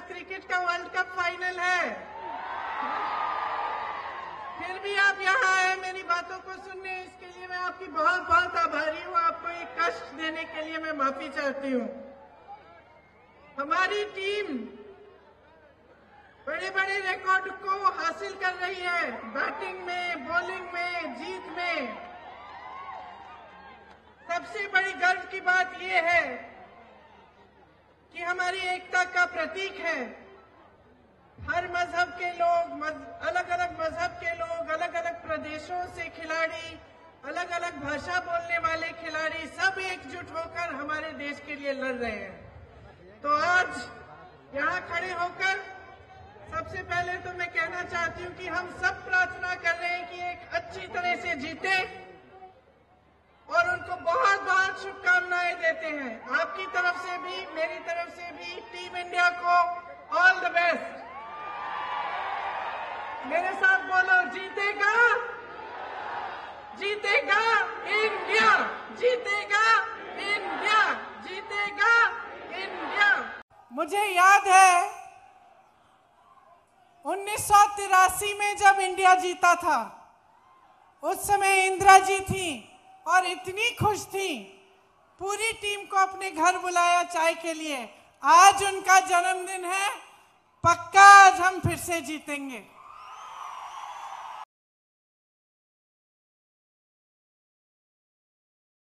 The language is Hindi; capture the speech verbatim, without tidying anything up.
क्रिकेट का वर्ल्ड कप फाइनल है, फिर भी आप यहाँ आए मेरी बातों को सुनने। इसके लिए मैं आपकी बहुत बहुत आभारी हूँ। आपको एक कष्ट देने के लिए मैं माफी चाहती हूँ। हमारी टीम बड़े बड़े रिकॉर्ड को हासिल कर रही है, बैटिंग में, बॉलिंग में, जीत में। सबसे बड़ी गर्व की बात यह है कि हमारी एकता का प्रतीक है। हर मजहब के लोग, मज, अलग अलग मजहब के लोग, अलग अलग प्रदेशों से खिलाड़ी, अलग अलग भाषा बोलने वाले खिलाड़ी सब एकजुट होकर हमारे देश के लिए लड़ रहे हैं। तो आज यहाँ खड़े होकर सबसे पहले तो मैं कहना चाहती हूँ कि हम सब प्रार्थना कर रहे हैं कि एक अच्छी तरह से जीते और उनको बहुत बहुत शुभकामनाएं देते हैं। आपकी तरफ से भी, मेरी तरफ से भी टीम इंडिया को ऑल द बेस्ट। मेरे साथ बोलो, जीतेगा, जीतेगा इंडिया, जीतेगा इंडिया, जीतेगा इंडिया। मुझे याद है उन्नीस सौ तिरासी में जब इंडिया जीता था, उस समय इंदिरा जी थी और इतनी खुश थी, पूरी टीम को अपने घर बुलाया चाय के लिए। आज उनका जन्मदिन है, पक्का आज हम फिर से जीतेंगे।